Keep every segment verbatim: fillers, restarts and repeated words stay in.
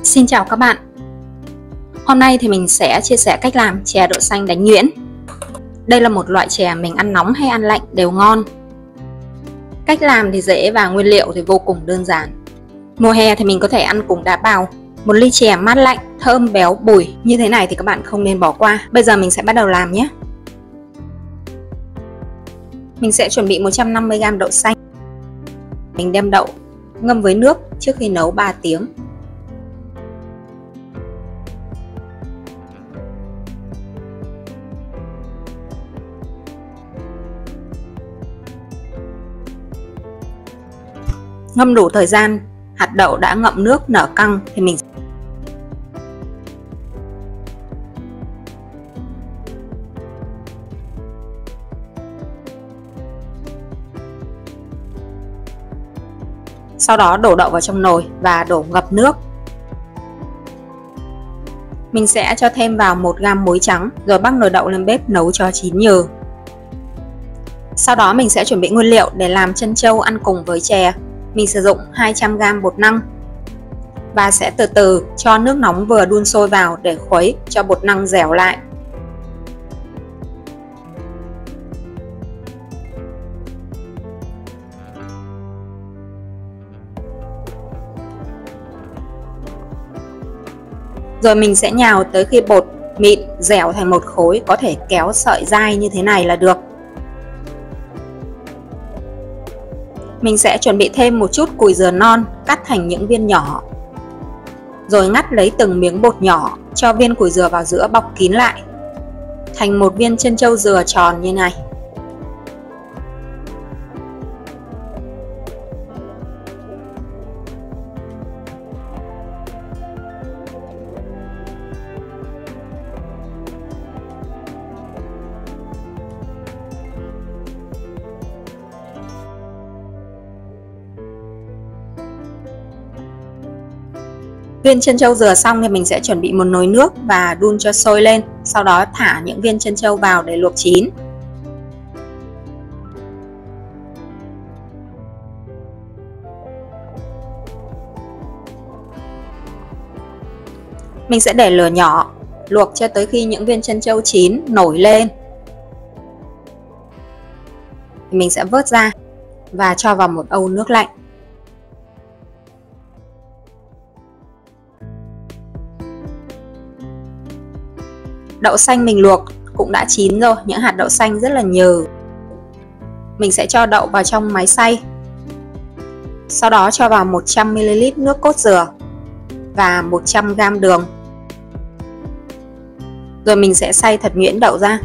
Xin chào các bạn. Hôm nay thì mình sẽ chia sẻ cách làm chè đậu xanh đánh nhuyễn. Đây là một loại chè mình ăn nóng hay ăn lạnh đều ngon. Cách làm thì dễ và nguyên liệu thì vô cùng đơn giản. Mùa hè thì mình có thể ăn cùng đá bào. Một ly chè mát lạnh, thơm béo bùi như thế này thì các bạn không nên bỏ qua. Bây giờ mình sẽ bắt đầu làm nhé. Mình sẽ chuẩn bị một trăm năm mươi gam đậu xanh. Mình đem đậu ngâm với nước trước khi nấu ba tiếng. Ngâm đủ thời gian, hạt đậu đã ngậm nước nở căng thì mình sau đó đổ đậu vào trong nồi và đổ ngập nước. Mình sẽ cho thêm vào một gam muối trắng rồi bắc nồi đậu lên bếp nấu cho chín nhừ. Sau đó mình sẽ chuẩn bị nguyên liệu để làm trân châu ăn cùng với chè. Mình sử dụng hai trăm gam bột năng và sẽ từ từ cho nước nóng vừa đun sôi vào để khuấy cho bột năng dẻo lại. Rồi mình sẽ nhào tới khi bột mịn dẻo thành một khối có thể kéo sợi dai như thế này là được. Mình sẽ chuẩn bị thêm một chút cùi dừa non cắt thành những viên nhỏ. Rồi ngắt lấy từng miếng bột nhỏ, cho viên cùi dừa vào giữa bọc kín lại thành một viên trân châu dừa tròn như này. Viên trân châu dừa xong thì mình sẽ chuẩn bị một nồi nước và đun cho sôi lên. Sau đó thả những viên trân châu vào để luộc chín. Mình sẽ để lửa nhỏ, luộc cho tới khi những viên trân châu chín nổi lên. Mình sẽ vớt ra và cho vào một âu nước lạnh. Đậu xanh mình luộc cũng đã chín rồi, những hạt đậu xanh rất là nhừ. Mình sẽ cho đậu vào trong máy xay. Sau đó cho vào một trăm mi li lít nước cốt dừa và một trăm gam đường. Rồi mình sẽ xay thật nhuyễn đậu ra.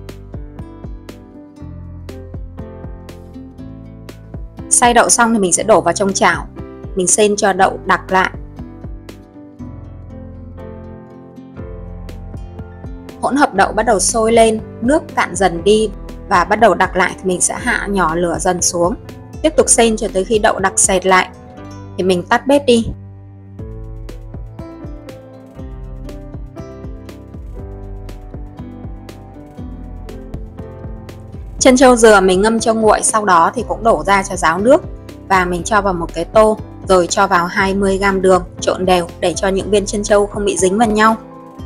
Xay đậu xong thì mình sẽ đổ vào trong chảo. Mình xên cho đậu đặc lại. Hỗn hợp đậu bắt đầu sôi lên, nước cạn dần đi và bắt đầu đặc lại thì mình sẽ hạ nhỏ lửa dần xuống. Tiếp tục xên cho tới khi đậu đặc sệt lại thì mình tắt bếp đi. Trân châu dừa mình ngâm cho nguội, sau đó thì cũng đổ ra cho ráo nước và mình cho vào một cái tô, rồi cho vào hai mươi gam đường, trộn đều để cho những viên trân châu không bị dính vào nhau.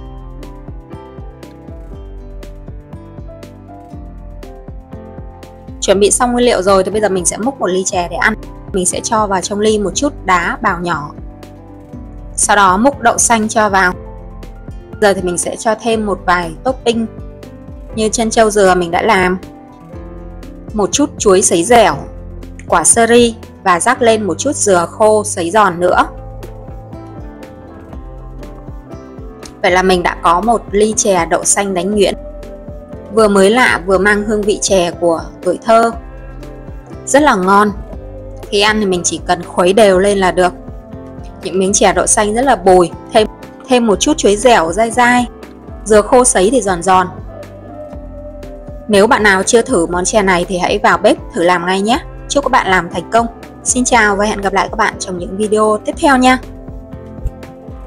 Chuẩn bị xong nguyên liệu rồi thì bây giờ mình sẽ múc một ly chè để ăn. Mình sẽ cho vào trong ly một chút đá bào nhỏ. Sau đó múc đậu xanh cho vào. Giờ thì mình sẽ cho thêm một vài topping như trân châu dừa mình đã làm, một chút chuối sấy dẻo, quả sơ ri và rắc lên một chút dừa khô sấy giòn nữa. Vậy là mình đã có một ly chè đậu xanh đánh nhuyễn. Vừa mới lạ vừa mang hương vị chè của tuổi thơ. Rất là ngon. Khi ăn thì mình chỉ cần khuấy đều lên là được. Những miếng chè đậu xanh rất là bùi. Thêm, thêm một chút chuối dẻo dai dai, dừa khô sấy thì giòn giòn. Nếu bạn nào chưa thử món chè này thì hãy vào bếp thử làm ngay nhé. Chúc các bạn làm thành công. Xin chào và hẹn gặp lại các bạn trong những video tiếp theo nha.